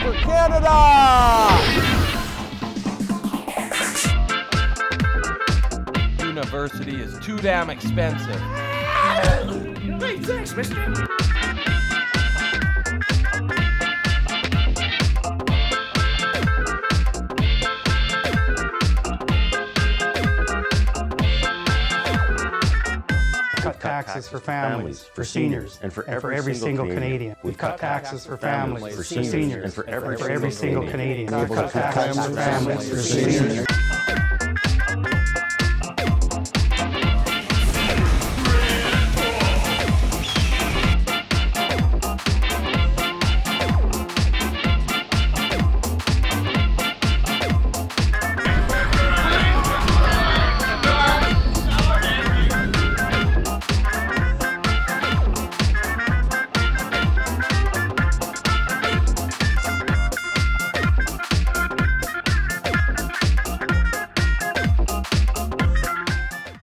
for Canada! University is too damn expensive. Hey, thanks, mister. Cut taxes for families, for seniors, and for every single Canadian. We've cut taxes for families, for seniors, and for every single Canadian. We've cut taxes for families, for seniors.